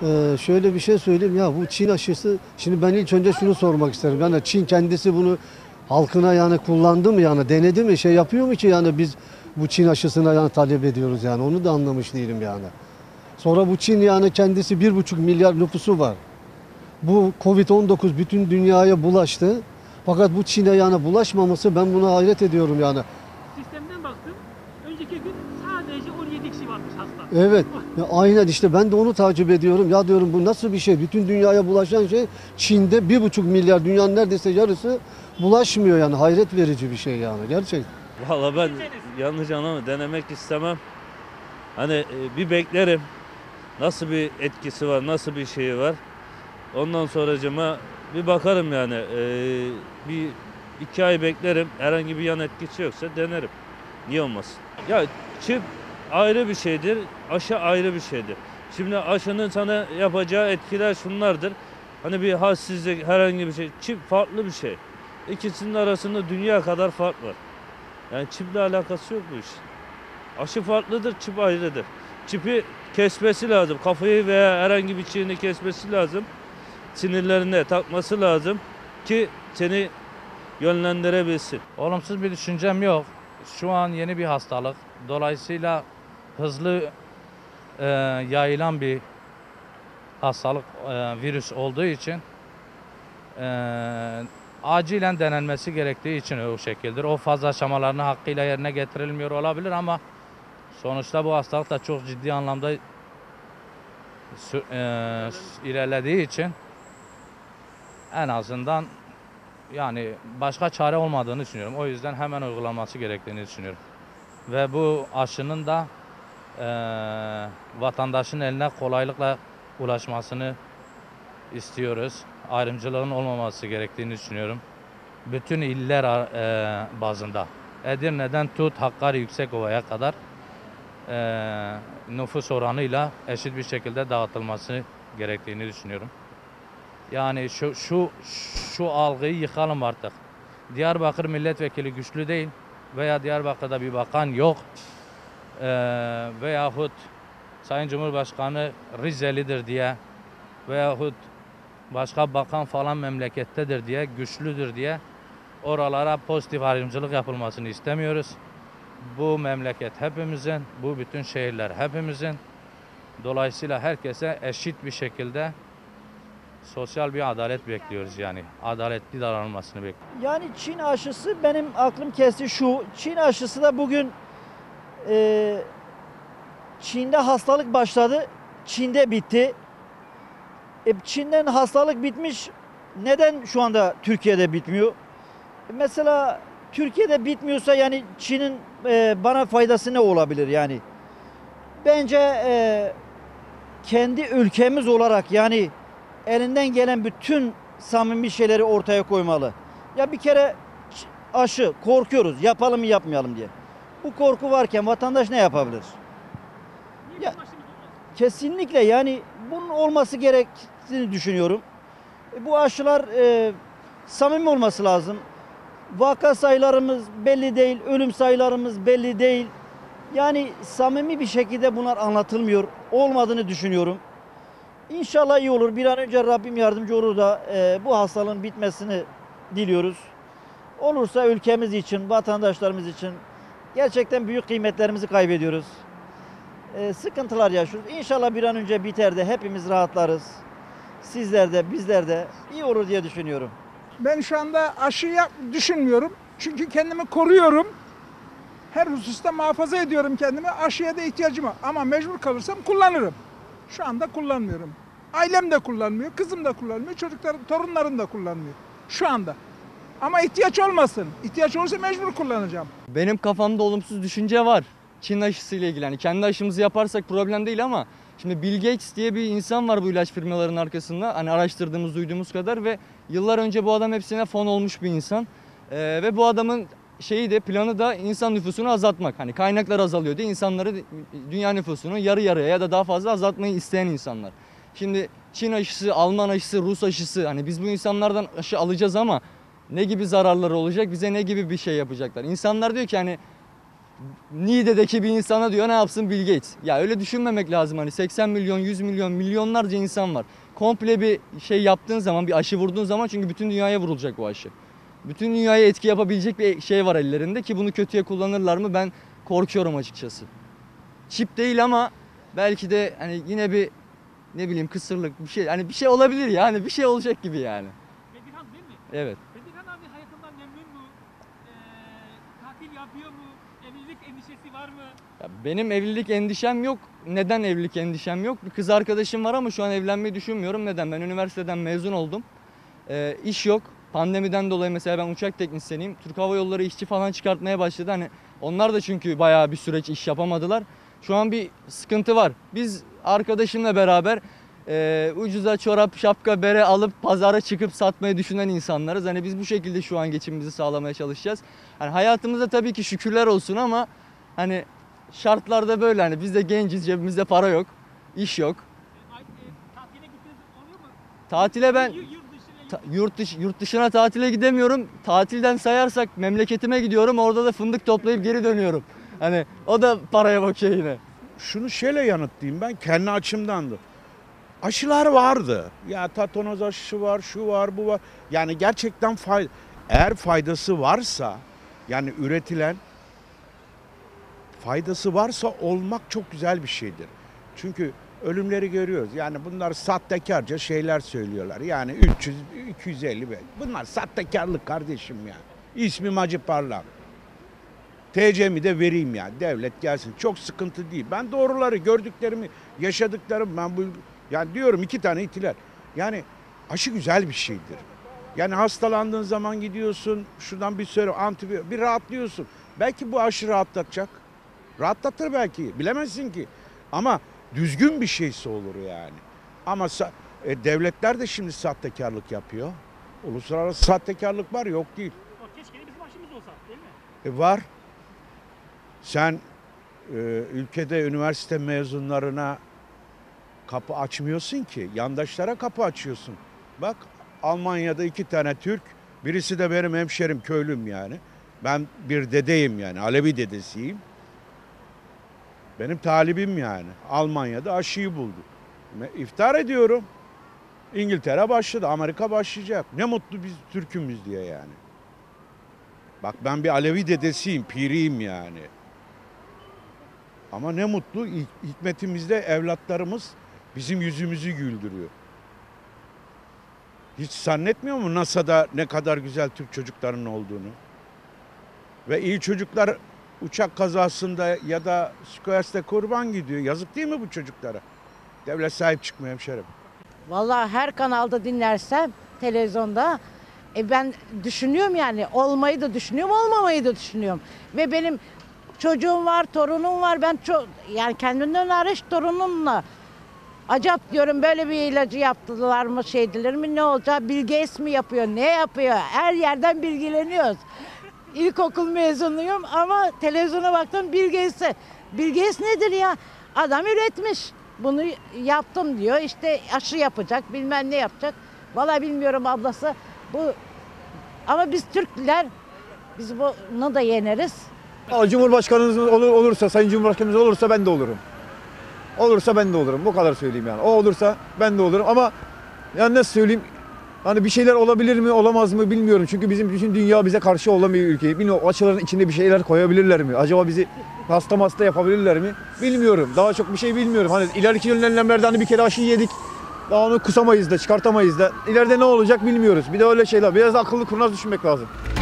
Şöyle bir şey söyleyeyim ya, bu Çin aşısı, şimdi ben ilk önce şunu sormak isterim. Yani Çin kendisi bunu halkına yani kullandı mı, yani denedi mi, şey yapıyor mu ki yani biz bu Çin aşısına yani talep ediyoruz, yani onu da anlamış değilim yani. Sonra bu Çin yani kendisi 1,5 milyar nüfusu var. Bu Covid-19 bütün dünyaya bulaştı. Fakat bu Çin'e yani bulaşmaması, ben buna hayret ediyorum yani. Sistemden baktım. Önceki gün sadece 17 kişi varmış hasta. Evet, ya aynen işte ben de onu takip ediyorum. Ya diyorum bu nasıl bir şey? Bütün dünyaya bulaşan şey, Çin'de 1,5 milyar, dünyanın neredeyse yarısı bulaşmıyor yani. Hayret verici bir şey yani gerçekten. Valla ben yanlış anlama, denemek istemem. Hani bir beklerim. Nasıl bir etkisi var, nasıl bir şeyi var. Ondan sonracıma bir bakarım yani. Bir 2 ay beklerim. Herhangi bir yan etkisi yoksa denerim. Niye olmasın? Ya çip ayrı bir şeydir, aşı ayrı bir şeydir. Şimdi aşının sana yapacağı etkiler şunlardır. Hani bir halsizlik, herhangi bir şey. Çip farklı bir şey. İkisinin arasında dünya kadar fark var. Yani çiple alakası yok bu iş. Aşı farklıdır, çip ayrıdır. Çipi kesmesi lazım. Kafayı veya herhangi bir şeyini kesmesi lazım. Sinirlerine takması lazım ki seni yönlendirebilsin. Olumsuz bir düşüncem yok. Şu an yeni bir hastalık. Dolayısıyla hızlı yayılan bir hastalık, virüs olduğu için acilen denenmesi gerektiği için o şekildir. O faz aşamalarını hakkıyla yerine getirilmiyor olabilir ama sonuçta bu hastalık da çok ciddi anlamda ilerlediği için en azından yani başka çare olmadığını düşünüyorum. O yüzden hemen uygulanması gerektiğini düşünüyorum. Ve bu aşının da vatandaşın eline kolaylıkla ulaşmasını istiyoruz. Ayrımcılığın olmaması gerektiğini düşünüyorum. Bütün iller bazında. Edirne'den tut Hakkari Yüksekova'ya kadar nüfus oranıyla eşit bir şekilde dağıtılması gerektiğini düşünüyorum. Yani şu algıyı yıkalım artık. Diyarbakır milletvekili güçlü değil veya Diyarbakır'da bir bakan yok veyahut Sayın Cumhurbaşkanı Rizelidir diye veyahut başka bakan falan memlekettedir diye, güçlüdür diye oralara pozitif ayrımcılık yapılmasını istemiyoruz. Bu memleket hepimizin, bu bütün şehirler hepimizin. Dolayısıyla herkese eşit bir şekilde sosyal bir adalet bekliyoruz yani. Adaletli davranılmasını bekliyoruz. Yani Çin aşısı, benim aklım kesti şu. Çin aşısı da bugün Çin'de hastalık başladı. Çin'de bitti. Çin'den hastalık bitmiş. Neden şu anda Türkiye'de bitmiyor? Mesela Türkiye'de bitmiyorsa yani Çin'in bana faydası ne olabilir yani? Bence kendi ülkemiz olarak yani elinden gelen bütün samimi şeyleri ortaya koymalı. Ya bir kere aşı korkuyoruz, yapalım mı yapmayalım diye. Bu korku varken vatandaş ne yapabilir? Ya, kesinlikle yani bunun olması gerektiğini düşünüyorum. Bu aşılar samimi olması lazım. Vaka sayılarımız belli değil, ölüm sayılarımız belli değil. Yani samimi bir şekilde bunlar anlatılmıyor. Olmadığını düşünüyorum. İnşallah iyi olur. Bir an önce Rabbim yardımcı olur da bu hastalığın bitmesini diliyoruz. Olursa ülkemiz için, vatandaşlarımız için gerçekten büyük kıymetlerimizi kaybediyoruz. Sıkıntılar yaşıyoruz. İnşallah bir an önce biter de hepimiz rahatlarız. Sizler de, bizler de iyi olur diye düşünüyorum. Ben şu anda aşı düşünmüyorum. Çünkü kendimi koruyorum. Her hususta muhafaza ediyorum kendimi. Aşıya da ihtiyacım var. Ama mecbur kalırsam kullanırım. Şu anda kullanmıyorum. Ailem de kullanmıyor, kızım da kullanmıyor, çocuklarım, torunlarım da kullanmıyor. Şu anda. Ama ihtiyaç olmasın. İhtiyaç olursa mecbur kullanacağım. Benim kafamda olumsuz düşünce var. Çin aşısıyla ilgili. Yani kendi aşımızı yaparsak problem değil ama şimdi Bill Gates diye bir insan var bu ilaç firmalarının arkasında. Hani araştırdığımız, duyduğumuz kadar ve yıllar önce bu adam hepsine fon olmuş bir insan. Ve bu adamın planı da insan nüfusunu azaltmak. Hani kaynaklar azalıyor diye insanları, dünya nüfusunu yarı yarıya ya da daha fazla azaltmayı isteyen insanlar. Şimdi Çin aşısı, Alman aşısı, Rus aşısı, hani biz bu insanlardan aşı alacağız ama ne gibi zararları olacak, bize ne gibi bir şey yapacaklar? İnsanlar diyor ki hani Niğde'deki bir insana diyor ne yapsın Bill Gates. Ya öyle düşünmemek lazım, hani 80 milyon, 100 milyon, milyonlarca insan var. Komple bir şey yaptığın zaman, bir aşı vurduğun zaman, çünkü bütün dünyaya vurulacak bu aşı. Bütün dünyaya etki yapabilecek bir şey var ellerinde ki bunu kötüye kullanırlar mı ben korkuyorum açıkçası. Çip değil ama belki de hani yine bir ne bileyim kısırlık bir şey, hani bir şey olabilir yani, bir şey olacak gibi yani. Bedirhan değil mi? Evet. Bedirhan abi hayatından memnun mu? Tatil yapıyor mu? Evlilik endişesi var mı? Ya benim evlilik endişem yok. Neden evlilik endişem yok? Bir kız arkadaşım var ama şu an evlenmeyi düşünmüyorum. Neden? Ben üniversiteden mezun oldum. İş yok. Pandemiden dolayı mesela ben uçak teknisyeniyim. Türk Hava Yolları işçi falan çıkartmaya başladı. Hani onlar da çünkü bayağı bir süreç iş yapamadılar. Şu an bir sıkıntı var. Biz arkadaşımla beraber ucuza çorap, şapka, bere alıp pazara çıkıp satmayı düşünen insanlarız. Hani biz bu şekilde şu an geçimimizi sağlamaya çalışacağız. Hani hayatımızda tabii ki şükürler olsun ama hani şartlarda böyle, hani biz de genciz, cebimizde para yok, iş yok. Tatile gittiniz oluyor mu? Tatile ben Yurt dışına yurt dışına tatile gidemiyorum. Tatilden sayarsak memleketime gidiyorum. Orada da fındık toplayıp geri dönüyorum. Hani o da paraya bakıyor yine. Şunu şöyle yanıtlayayım, ben kendi açımdan da. Aşılar vardı. Ya tatanoz aşısı var, şu var, bu var. Yani gerçekten eğer faydası varsa, yani üretilen faydası varsa olmak çok güzel bir şeydir. Çünkü ölümleri görüyoruz. Yani bunlar sahtekarca şeyler söylüyorlar. Yani 300, 250. Bunlar sahtekarlık kardeşim ya. İsmim Hacı Parlak. TC'mi de vereyim yani. Devlet gelsin. Çok sıkıntı değil. Ben doğruları, gördüklerimi, yaşadıklarım, ben bu yani diyorum 2 tane itiler. Yani aşı güzel bir şeydir. Yani hastalandığın zaman gidiyorsun, şuradan bir sürü antibiyotik, bir rahatlıyorsun. Belki bu aşı rahatlatacak. Rahatlatır belki. Bilemezsin ki. Ama düzgün bir şeyse olur yani. Ama devletler de şimdi sahtekarlık yapıyor. Uluslararası sahtekarlık var, yok değil. keşke de bizim aşımız olsa değil mi? Var. Sen ülkede üniversite mezunlarına kapı açmıyorsun ki. Yandaşlara kapı açıyorsun. Bak Almanya'da 2 tane Türk. Birisi de benim hemşerim, köylüm yani. Ben bir dedeyim yani. Alevi dedesiyim. Benim talibim yani. Almanya'da aşıyı buldu. İftihar ediyorum. İngiltere başladı. Amerika başlayacak. Ne mutlu biz Türk'ümüz diye yani. Bak ben bir Alevi dedesiyim, piriyim yani. Ama ne mutlu hikmetimizde evlatlarımız bizim yüzümüzü güldürüyor. Hiç zannetmiyor mu NASA'da ne kadar güzel Türk çocuklarının olduğunu? Ve iyi çocuklar uçak kazasında ya da suikastte kurban gidiyor. Yazık değil mi bu çocuklara? Devlet sahip çıkmıyor hemşerim. Vallahi her kanalda dinlersem televizyonda ben düşünüyorum yani olmayı da düşünüyorum, olmamayı da düşünüyorum. Ve benim çocuğum var, torunum var. Ben yani kendimden hariç torunumla acaba diyorum böyle bir ilacı yaptılar mı, şeydiler mi, ne olacak? Bill Gates mi yapıyor, ne yapıyor? Her yerden bilgileniyoruz. İlkokul mezunuyum ama televizyona baktım Bill Gates'e. Bill Gates nedir ya? Adam üretmiş. Bunu yaptım diyor. İşte aşı yapacak, bilmem ne yapacak. Vallahi bilmiyorum ablası. Ama biz Türkler, biz bunu da yeneriz. Cumhurbaşkanımız olursa, Sayın Cumhurbaşkanımız olursa ben de olurum. Olursa ben de olurum. Bu kadar söyleyeyim yani. O olursa ben de olurum ama yani nasıl söyleyeyim? Hani bir şeyler olabilir mi, olamaz mı bilmiyorum. Çünkü bizim bütün dünya bize karşı olan bir ülke. Bilmiyorum, o açıların içinde bir şeyler koyabilirler mi? Acaba bizi hasta yapabilirler mi? Bilmiyorum. Daha çok bir şey bilmiyorum. Hani ileriki önlemlerde hani bir kere aşıyı yedik. Daha onu kusamayız da, çıkartamayız da. İleride ne olacak bilmiyoruz. Bir de öyle şeyler. Biraz da akıllı kurnaz düşünmek lazım.